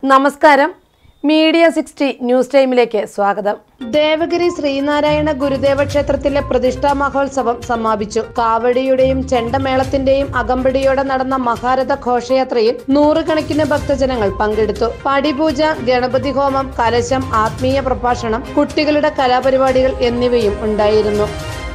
നമസ്കാരം. Media 60 news ടൈമിലേക്ക് സ്വാഗതം. ദേവഗിരി ശ്രീനാരായണ ഗുരുദേവ ക്ഷേത്രത്തിലെ പ്രതിഷ്ഠാ മഹോത്സവം സമാപിച്ചു. കാവടിയുടെയും ചെണ്ടമേളത്തിന്റെയും അകമ്പടിയോടെ നടന്ന മഹാരഥ ഘോഷയാത്രയിൽ നൂറുകണക്കിന് ഭക്തജനങ്ങൾ പങ്കെടുത്തു. പടിപൂജ, ഗണപതി ഹോമം, കലശം, ആത്മീയ പ്രഭാഷണം, കുട്ടികളുടെ കലാപരിപാടികൾ എന്നിവയും ഉണ്ടായിരുന്നു.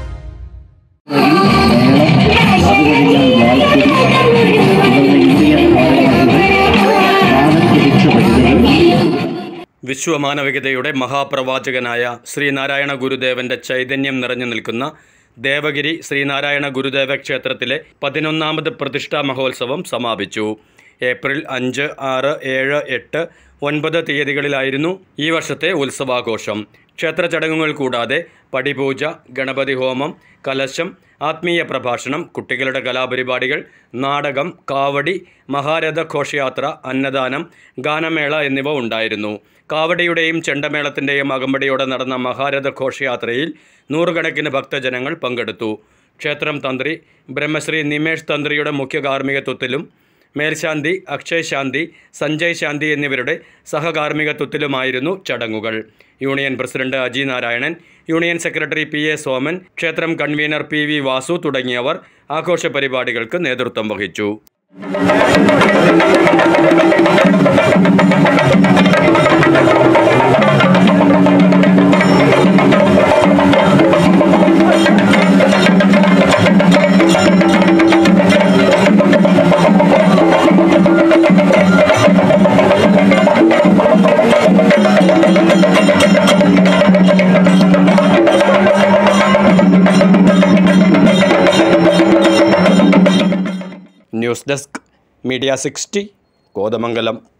വിശ്വമാനവികതയുടെ മഹാപ്രവാചകനായ ശ്രീനാരായണ ഗുരുദേവന്റെ ചൈതന്യം നിറഞ്ഞു നിൽക്കുന്ന ദേവഗിരി ശ്രീനാരായണ ഗുരുദേവ ക്ഷേത്രത്തിലെ 11ാമത് പ്രതിഷ്ഠാ മഹോത്സവം സമാപിച്ചു. ഏപ്രിൽ 5, 6, 7, 8, 9 തീയതികളിലായിരുന്നു ഈ വർഷത്തെ ഉത്സവാഘോഷം. ക്ഷേത്ര ചടങ്ങുകൾ കൂടാതെ പടിപൂജ, ഗണപതി ഹോമം, കലശം, ആത്മീയ പ്രഭാഷണം, കുട്ടികളുടെ കലാപരിപാടികൾ, നാടകം, കാവടി, മഹാരഥ ഘോഷയാത്ര, അന്നദാനം, ഗാനമേള എന്നിവ ഉണ്ടായിരുന്നു. കാവടിയുടെയും ചെണ്ടമേളത്തിൻ്റെയും അകമ്പടിയോടെ നടന്ന മഹാരഥ ഘോഷയാത്രയിൽ നൂറുകണക്കിന് ഭക്തജനങ്ങൾ പങ്കെടുത്തു. ക്ഷേത്രം തന്ത്രി ബ്രഹ്മശ്രീ നിമേഷ് തന്ത്രിയുടെ മുഖ്യ കാർമ്മികത്വത്തിലും മേൽശാന്തി അക്ഷയ് ശാന്തി, സഞ്ജയ് ശാന്തി എന്നിവരുടെ സഹകാർമ്മികത്വത്തിലുമായിരുന്നു ചടങ്ങുകൾ. Union president Aji Narayanan, union secretary PA Soman, ക്ഷേത്രം കൺവീനർ PV വാസു തുടങ്ങിയവർ ആഘോഷ പരിപാടികൾക്ക് നേതൃത്വം വഹിച്ചു. News desk, media 60, Kothamangalam.